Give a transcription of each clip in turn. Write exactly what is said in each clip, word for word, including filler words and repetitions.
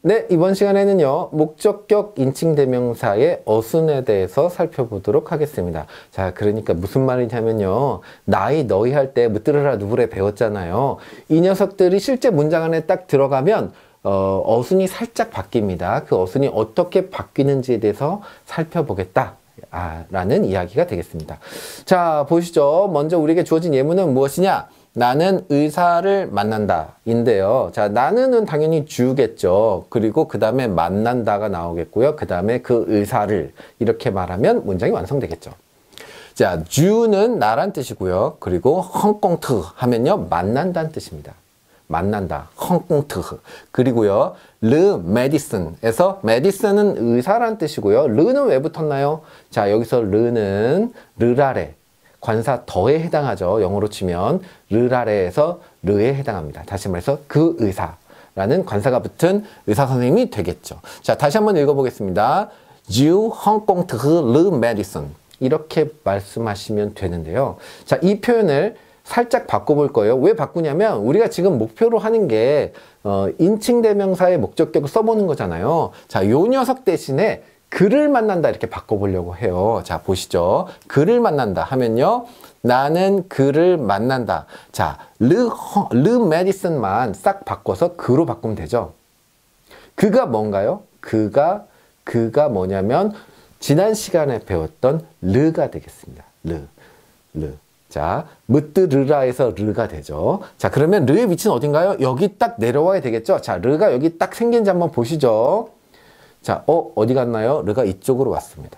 네, 이번 시간에는요, 목적격 인칭대명사의 어순에 대해서 살펴보도록 하겠습니다. 자, 그러니까 무슨 말이냐면요, 나이, 너희 할 때 무뜨르라 누구래 배웠잖아요. 이 녀석들이 실제 문장 안에 딱 들어가면 어, 어순이 살짝 바뀝니다. 그 어순이 어떻게 바뀌는지에 대해서 살펴보겠다. 아, 라는 이야기가 되겠습니다. 자, 보시죠. 먼저 우리에게 주어진 예문은 무엇이냐? 나는 의사를 만난다 인데요. 자, 나는은 당연히 주겠죠. 그리고 그 다음에 만난다가 나오겠고요. 그 다음에 그 의사를 이렇게 말하면 문장이 완성되겠죠. 자, 주는 나란 뜻이고요. 그리고 헝꽁트 하면요, 만난다는 뜻입니다. 만난다, 헝꽁트. 그리고요, 르 메디슨에서 메디슨은 의사란 뜻이고요. 르는 왜 붙었나요? 자, 여기서 르는 르라레, 관사 더에 해당하죠. 영어로 치면 르라레에서 르에 해당합니다. 다시 말해서 그 의사라는 관사가 붙은 의사 선생님이 되겠죠. 자, 다시 한번 읽어보겠습니다. You Hong Kong to Le Medicine 이렇게 말씀하시면 되는데요. 자, 이 표현을 살짝 바꿔볼 거예요. 왜 바꾸냐면 우리가 지금 목표로 하는 게 어, 인칭대명사의 목적격을 써보는 거잖아요. 자, 요 녀석 대신에 그를 만난다 이렇게 바꿔보려고 해요. 자, 보시죠. 그를 만난다 하면요, 나는 그를 만난다. 자, 르, 르 메디슨만 싹 바꿔서 그로 바꾸면 되죠. 그가 뭔가요? 그가 그가 뭐냐면 지난 시간에 배웠던 르가 되겠습니다. 르, 르. 자, 무뜨르라에서 르가 되죠. 자, 그러면 르의 위치는 어딘가요? 여기 딱 내려와야 되겠죠. 자, 르가 여기 딱 생긴지 한번 보시죠. 자, 어, 어디 갔나요? 르가 이쪽으로 왔습니다.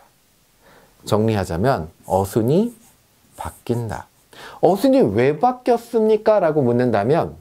정리하자면 어순이 바뀐다. 어순이 왜 바뀌었습니까? 라고 묻는다면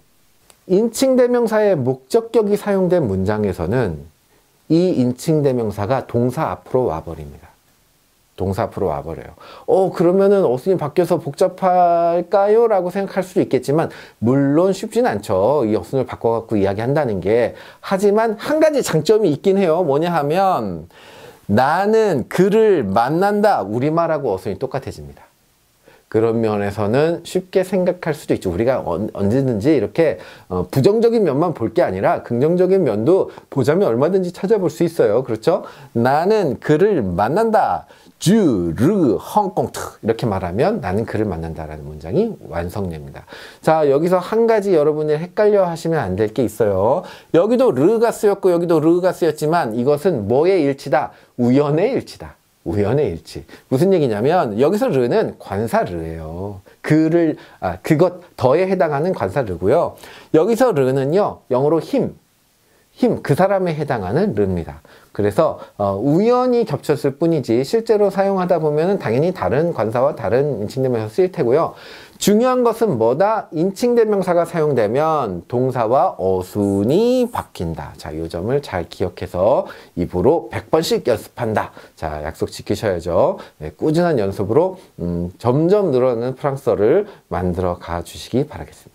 인칭대명사의 목적격이 사용된 문장에서는 이 인칭대명사가 동사 앞으로 와버립니다. 동사 앞으로 와버려요. 어, 그러면은 어순이 바뀌어서 복잡할까요? 라고 생각할 수도 있겠지만 물론 쉽진 않죠. 이 어순을 바꿔갖고 이야기한다는 게. 하지만 한 가지 장점이 있긴 해요. 뭐냐 하면 나는 그를 만난다. 우리말하고 어순이 똑같아집니다. 그런 면에서는 쉽게 생각할 수도 있죠. 우리가 언제든지 이렇게 부정적인 면만 볼 게 아니라 긍정적인 면도 보자면 얼마든지 찾아볼 수 있어요. 그렇죠? 나는 그를 만난다. 주, 르, 헝꽁트 이렇게 말하면 나는 그를 만난다라는 문장이 완성됩니다. 자, 여기서 한 가지 여러분이 헷갈려 하시면 안 될 게 있어요. 여기도 르가 쓰였고 여기도 르가 쓰였지만 이것은 뭐의 일치다? 우연의 일치다. 우연의 일치. 무슨 얘기냐면 여기서 르는 관사 르예요. 그를 아 그것 더에 해당하는 관사 르고요. 여기서 르는요, 영어로 힘, 힘, 그 사람에 해당하는 르입니다. 그래서 어, 우연히 겹쳤을 뿐이지 실제로 사용하다 보면은 당연히 다른 관사와 다른 인칭대명사가 쓰일 테고요. 중요한 것은 뭐다? 인칭대명사가 사용되면 동사와 어순이 바뀐다. 자, 이 점을 잘 기억해서 입으로 백 번씩 연습한다. 자, 약속 지키셔야죠. 네, 꾸준한 연습으로 음, 점점 늘어나는 프랑스어를 만들어 가 주시기 바라겠습니다.